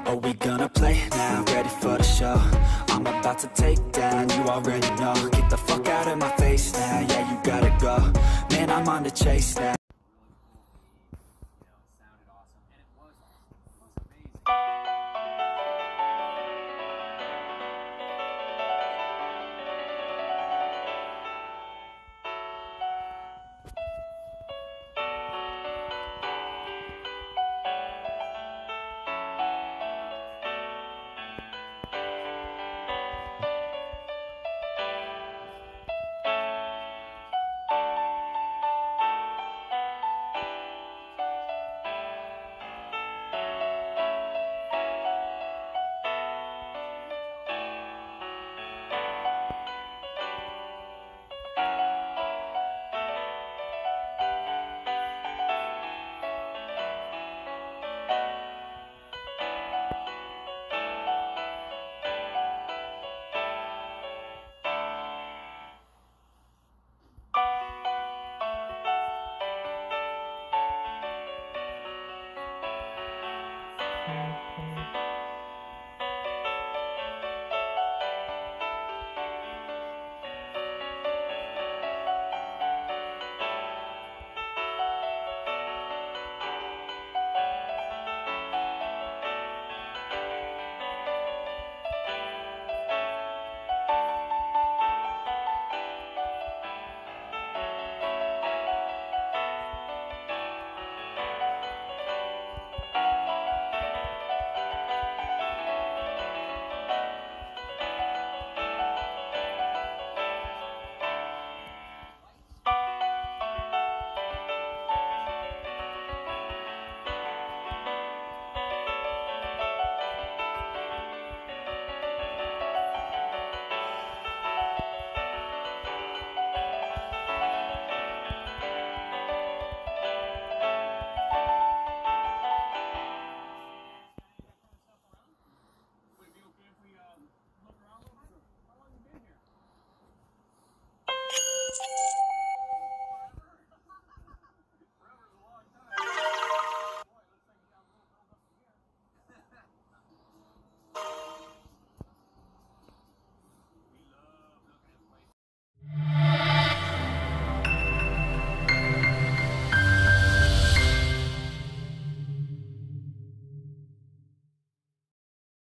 Are we gonna play now? Ready for the show? I'm about to take down, you already know. Get the fuck out of my face now, yeah, you gotta go. Man, I'm on the chase now. Okay.